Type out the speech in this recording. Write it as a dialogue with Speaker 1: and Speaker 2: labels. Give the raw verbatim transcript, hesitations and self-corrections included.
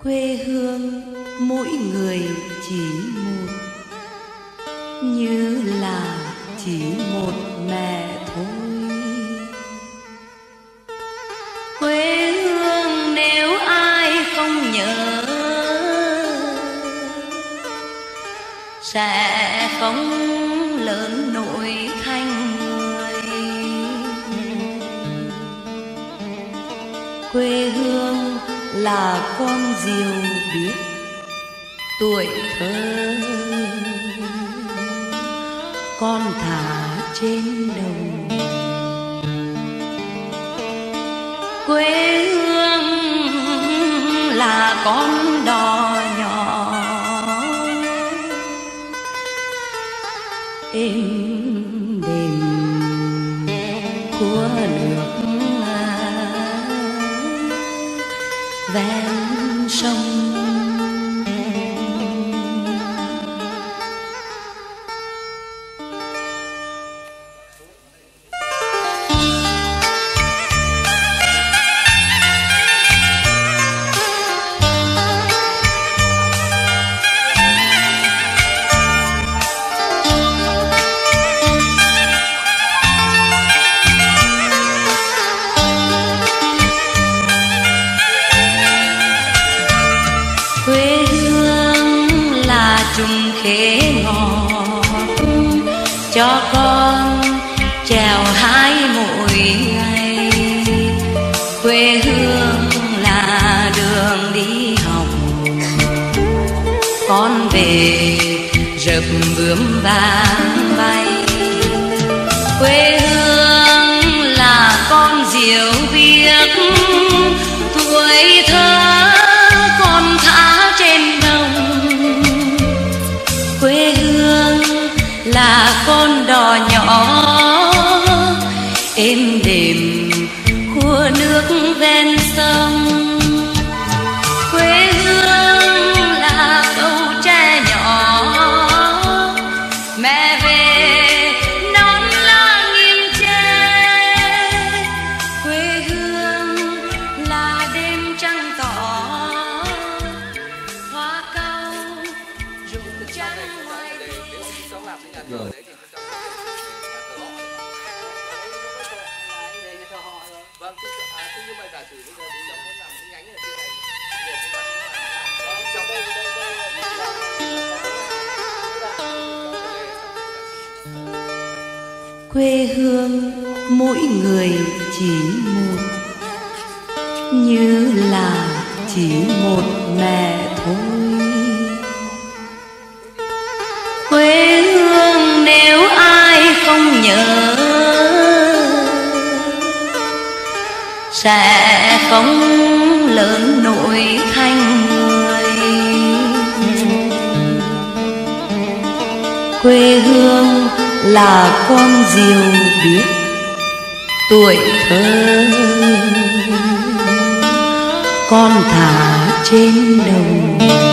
Speaker 1: Quê hương mỗi người chỉ một, như là chỉ một mẹ thôi. Quê hương nếu ai không nhớ sẽ không lớn nổi thành người. Quê hương là con diều biết tuổi thơ, con thả trên đầu. Quê hương là con đò nhỏ êm đềm của nước ven sông. Chung khế ngọt cho con chèo hái mỗi ngày. Quê hương là đường đi học, con về rợp bướm vàng bay. Quê hương là con diều biếc tuổi thơ, con thả trên đồng. Quê hương là con đò nhỏ êm đềm của nước ven sông. Quê hương là câu tre nhỏ mẹ về non la nghiêng tre. Quê hương là đêm trăng tỏ hoa cau rụng trắng ngoài đường. Vâng, thế nhưng mà giả sử bây giờ chúng ta muốn làm cái nhánh ở trên này, trong đây đây quê hương mỗi người chỉ một, như là chỉ một mẹ thôi. Quê hương nếu ai không nhớ sẽ không lớn nổi thành người. Quê hương là con diều biết tuổi thơ, con thả trên đầu.